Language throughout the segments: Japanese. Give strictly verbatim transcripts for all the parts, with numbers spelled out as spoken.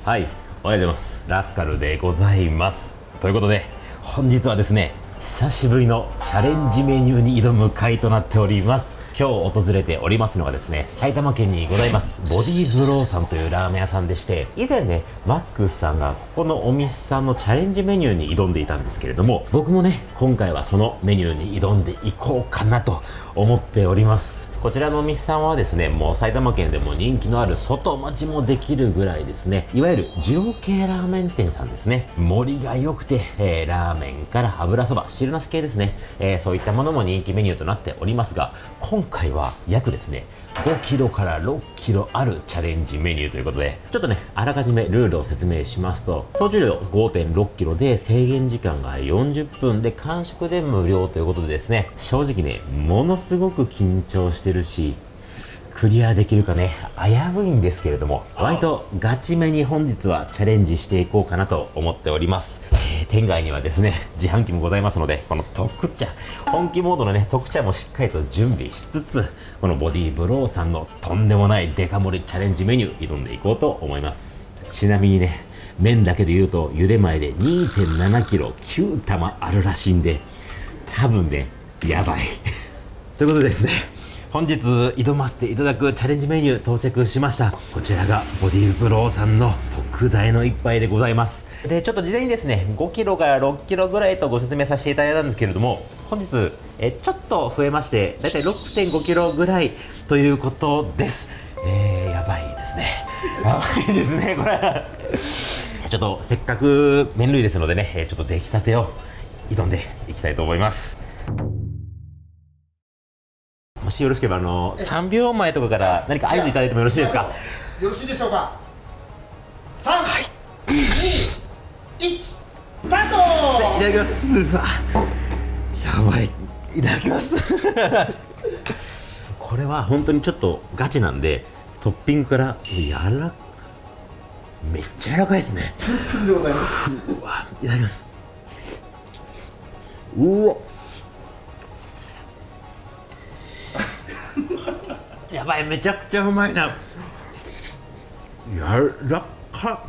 はい、おはようございます。ラスカルでございます。ということで、本日はですね、久しぶりのチャレンジメニューに挑む回となっております。今日訪れておりますのがですね、埼玉県にございますボディーブローさんというラーメン屋さんでして、以前ねマックスさんがここのお店さんのチャレンジメニューに挑んでいたんですけれども、僕もね今回はそのメニューに挑んでいこうかなと思っております。こちらのお店さんはですね、もう埼玉県でも人気のある外待ちもできるぐらいですね、いわゆる二郎系ラーメン店さんですね。盛りが良くて、えー、ラーメンから油そば、汁なし系ですね、えー、そういったものも人気メニューとなっておりますが、今回は約ですねごキロからろっキロあるチャレンジメニューということで、ちょっとねあらかじめルールを説明しますと、総重量 ごてんろっキロで制限時間がよんじゅっぷんで完食で無料ということでですね、正直ねものすごく緊張してるし、クリアできるかね危ういんですけれども、割とガチめに本日はチャレンジしていこうかなと思っております。えー、店外にはですね自販機もございますので、この特茶、本気モードのね特茶もしっかりと準備しつつ、このボディーブローさんのとんでもないデカ盛りチャレンジメニュー挑んでいこうと思います。ちなみにね、麺だけで言うと茹で前で にてんななキロきゅうたまあるらしいんで、多分ねやばいということでですね、本日挑ませていただくチャレンジメニュー到着しました。こちらがボディーブローさんの特大の一杯でございます。でちょっと事前にですねごキロからろっキロぐらいとご説明させていただいたんですけれども、本日えちょっと増えましてだいたい ろくてんごキロぐらいということです。えー、やばいですねやばいですねこれちょっとせっかく麺類ですのでね、ちょっと出来たてを挑んでいきたいと思います。もしよろしければあのさんびょうまえとかから何か合図いただいてもよろしいですか。 よろしいでしょうか。さん、はい、に、いち、スタート。 いただきます。うわやばい、いただきますこれは本当にちょっとガチなんで、トッピングからやらめっちゃ柔らかいですねでございます。 うわいただきます。うわやばい、めちゃくちゃうまいな。やらかっ。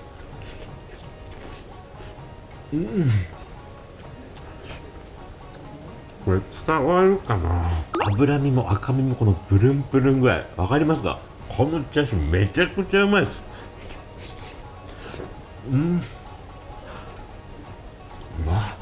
うん、これ伝わるかな。脂身も赤身もこのプルンプルンぐらい、わかりますか。このチャーシューめちゃくちゃうまいです。うん、うまっ。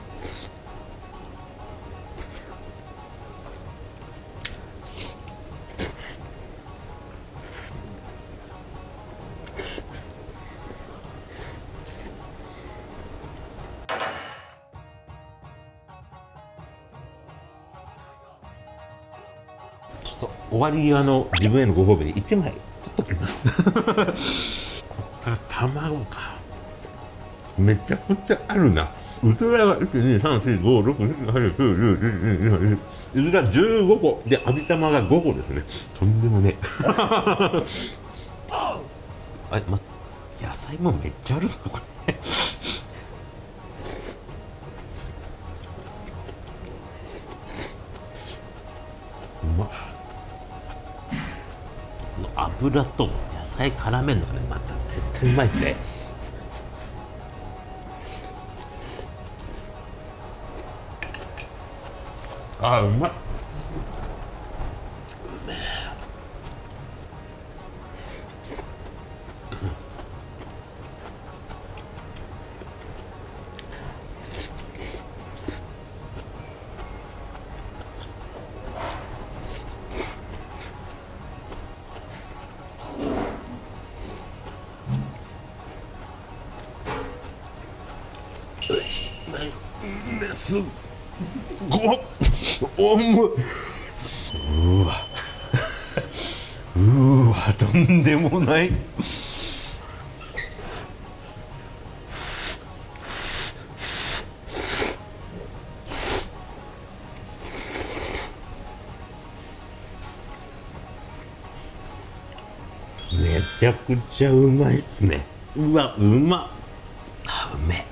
ちょっと終わり際の自分へのご褒美にいちまい取っときますこっから卵か、めちゃくちゃあるな。うずらがいち、に、さん、し、ご、ろく、なな、はち、きゅう、じゅう、じゅういち、に、に、うずらじゅうごこで味玉がごこですね。とんでもねえあれ、ま、野菜もめっちゃあるぞこれうまっ。この油と野菜絡めるのがねまた絶対うまいですね。あーうまい。すっごっ重いうわうわとんでもない。めちゃくちゃうまいっすね。うわうまっ。あうめえ。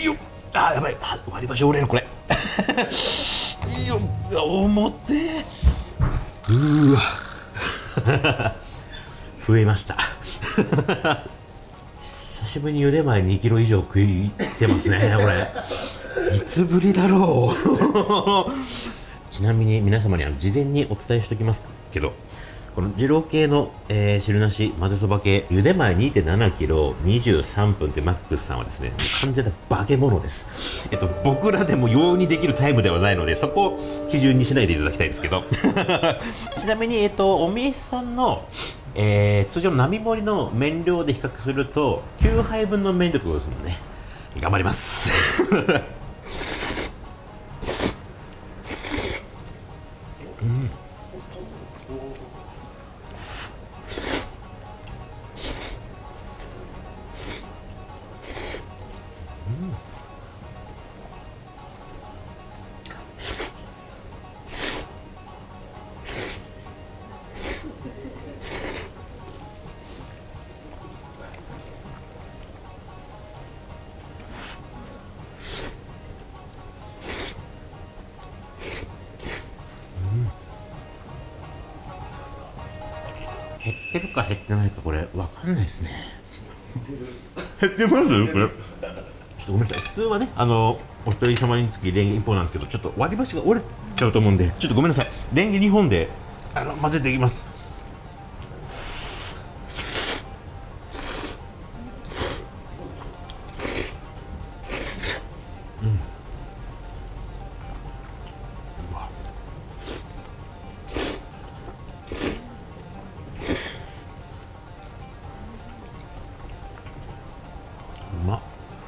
よっ、あ、やばい、割り箸折れるこれよっ、重ってうーわ増えました久しぶりに茹で前にキロ以上食いてますねこれいつぶりだろうちなみに皆様にあの事前にお伝えしておきますけど、この二郎系の、えー、汁なし混ぜそば系茹で前 にてんななキロにじゅうさんぷんってマックスさんはですね、完全な化け物です。えっと僕らでも容易にできるタイムではないので、そこを基準にしないでいただきたいんですけどちなみに、えっと、お店さんの、えー、通常の並盛りの麺量で比較するときゅうはいぶんの麺力ですもんね。頑張りますうん、減ってるか減ってないかこれわかんないですね減ってますこれ。ちょっとごめんなさい、普通はね、あのお一人様につきレンゲいっぽんなんですけど、ちょっと割り箸が折れちゃうと思うんで、ちょっとごめんなさい、レンゲにほんであの混ぜていきます。うん、うわ、うまっ。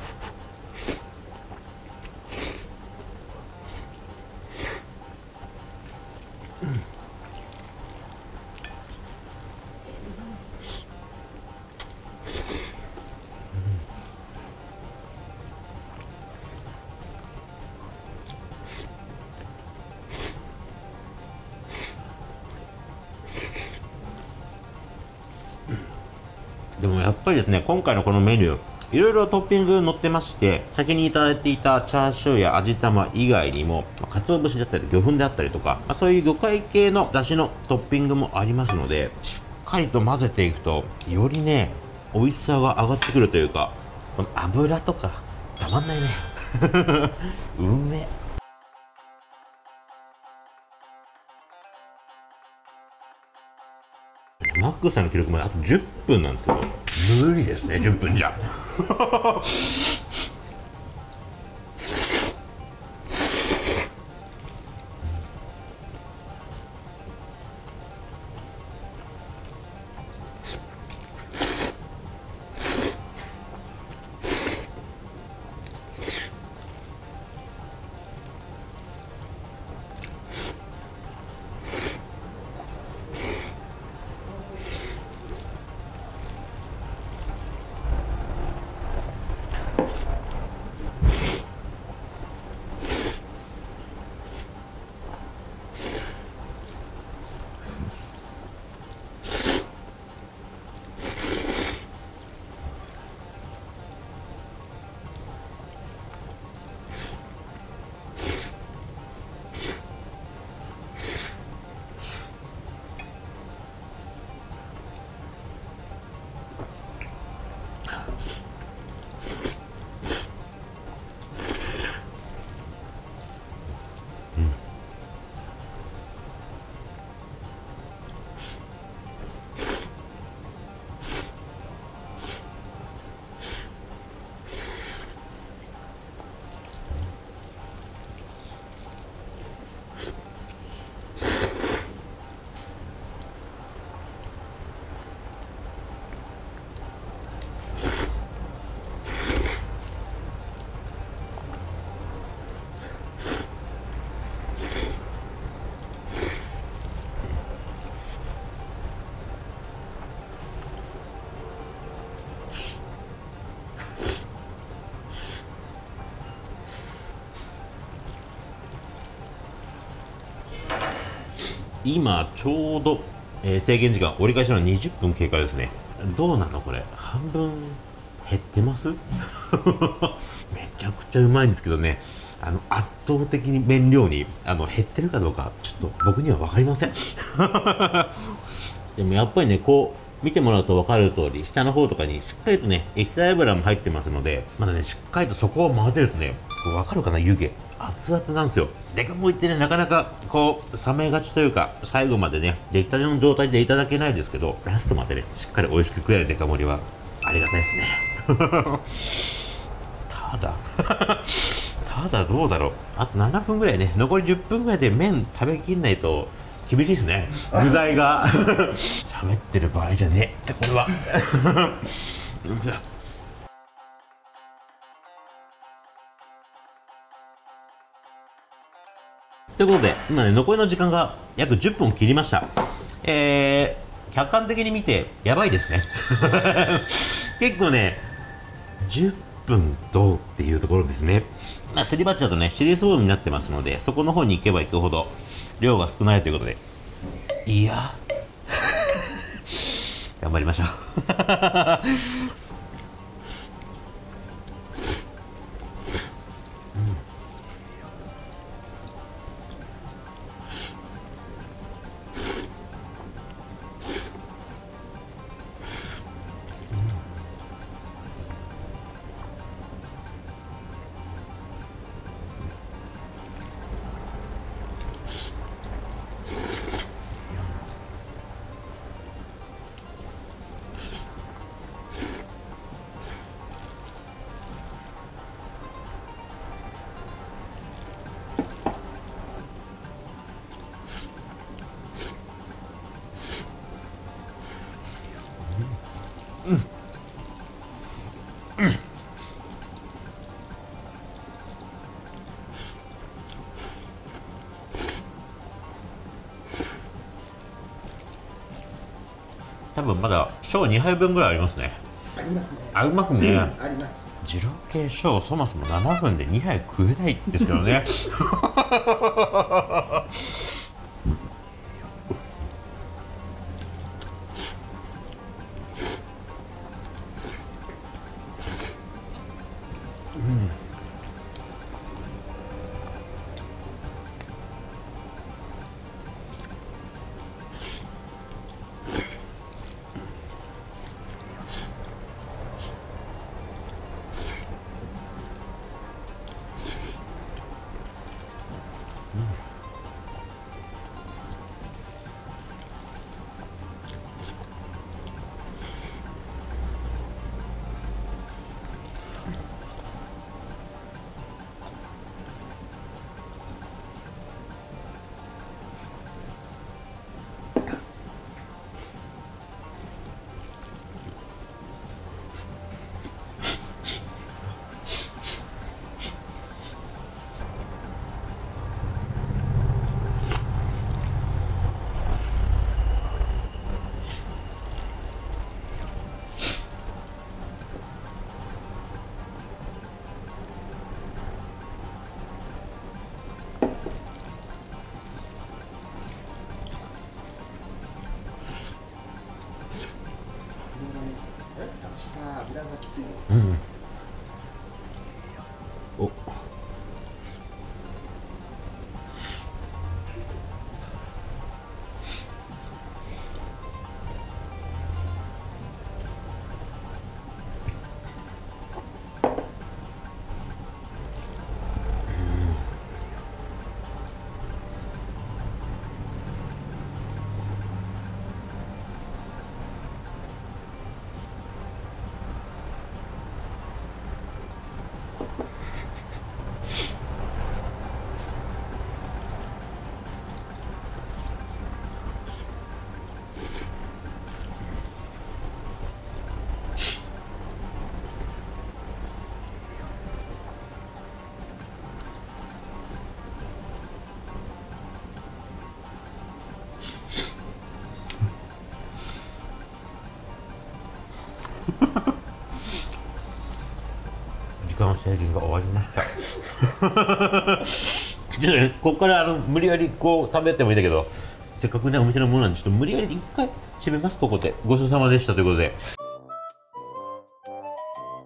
でもやっぱりですね、今回のこのメニューいろいろトッピング載ってまして、先にいただいていたチャーシューや味玉以外にも鰹節だったり魚粉であったりとか、そういう魚介系の出汁のトッピングもありますので、しっかりと混ぜていくとよりね美味しさが上がってくるというか、この油とかたまんないねうめえ。マックさんの記録まであとじゅっぷんなんですけど、無理ですねじゅっぷんじゃ今ちょうど、えー制限時間折り返しのにじゅっぷん経過ですね。どうなのこれ、半分減ってますめちゃくちゃうまいんですけどね、あの圧倒的に麺量にあの減ってるかどうかちょっと僕には分かりませんでもやっぱりね、こう見てもらうと分かる通り、下の方とかにしっかりとね液体油も入ってますので、まだねしっかりとそこを混ぜるとね、分かるかな、湯気熱々なんですよ。デカ盛りってね、なかなかこう冷めがちというか、最後までね出来たての状態でいただけないですけど、ラストまでねしっかり美味しく食えるデカ盛りはありがたいですねただただどうだろう、あとななふんぐらいね、残りじゅっぷんぐらいで麺食べきんないと厳しいですね、具材が喋ってる場合じゃねえこれはということで、今ね、残りの時間が約じゅっぷん切りました。えー、客観的に見て、やばいですね。結構ね、じゅっぷんどうっていうところですね。まあ、すり鉢だとね、シリーズボールになってますので、そこの方に行けば行くほど、量が少ないということで。いや、頑張りましょう。多分まだ小にはいぶんぐらいありますね。 ありますね。 ありますね、うん、 あります。 二郎系小そもそもななふんでにはい食えないですけどねうん。お。時間制限が終わりましたちょっとね、ここからあの無理やりこう食べてもいいんだけど、せっかくねお店のものなんでちょっと無理やり一回締めます。ここでごちそうさまでしたということで。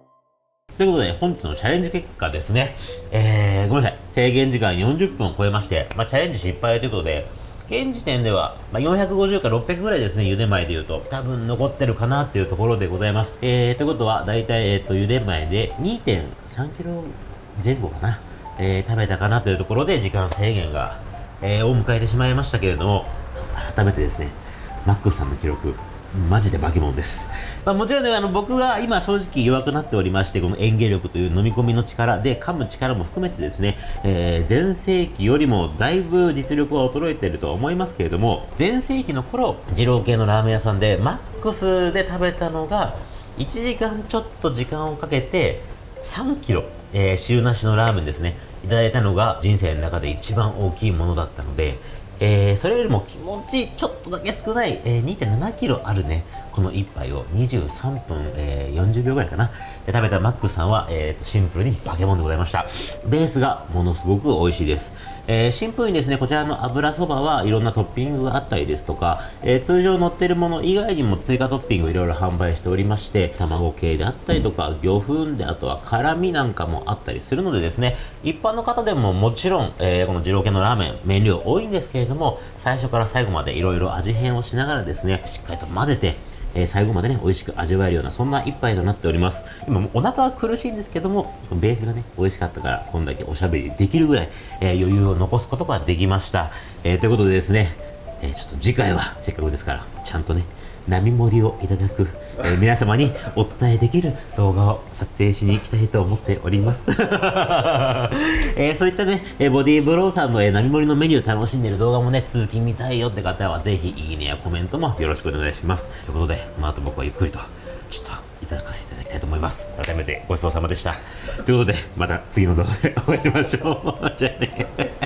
ということで、本日のチャレンジ結果ですね。えー、ごめんなさい。制限時間よんじゅっぷんを超えまして、まあ、チャレンジ失敗ということで、現時点では、まあ、よんひゃくごじゅうからろっぴゃくぐらいですね、茹で前で言うと。多分残ってるかなっていうところでございます。えー、ということは、だいたい、えっと、茹で前で にてんさんキロぜん後かな。えー、食べたかなというところで時間制限が、えー、を迎えてしまいましたけれども、改めてですね、マックスさんの記録、マジで化け物です。まあ、もちろんね、あの、僕が今正直弱くなっておりまして、この嚥下力という飲み込みの力で噛む力も含めてですね、えー、前世紀よりもだいぶ実力は衰えているとは思いますけれども、前世紀の頃、二郎系のラーメン屋さんでマックスで食べたのが、いちじかんちょっと時間をかけてさんキロ、えー、汁なしのラーメンですね、いただいたのが人生の中で一番大きいものだったので、えー、それよりも気持ちちょっとだけ少ない、えー、にてんななキロあるね、この一杯をにじゅうさんぷん、えー、よんじゅうびょうぐらいかなで食べたマックさんは、えー、シンプルに化け物でございました。ベースがものすごく美味しいです。えー、シンプルにですね、こちらの油そばはいろんなトッピングがあったりですとか、えー、通常乗ってるもの以外にも追加トッピングをいろいろ販売しておりまして、卵系であったりとか、魚粉であとは辛味なんかもあったりするのでですね、一般の方でももちろん、えー、この二郎系のラーメン、麺量多いんですけれども、最初から最後までいろいろ味変をしながらですね、しっかりと混ぜて、えー、最後までね、美味しく味わえるような、そんな一杯となっております。今、お腹は苦しいんですけども、ベースがね、美味しかったから、こんだけおしゃべりできるぐらい、えー、余裕を残すことができました。えー、ということでですね、えー、ちょっと次回は、せっかくですから、ちゃんとね、並盛りをいただく、えー、皆様にお伝えできる動画を撮影しに行きたいと思っております。えー、そういったね、えー、ボディーブローさんの、えー、並盛りのメニュー楽しんでる動画もね、続き見たいよって方は、ぜひいいねやコメントもよろしくお願いします。ということで、この後僕はゆっくりと、ちょっといただかせていただきたいと思います。改めてごちそうさまでした。ということで、また次の動画でお会いしましょう。じゃあね。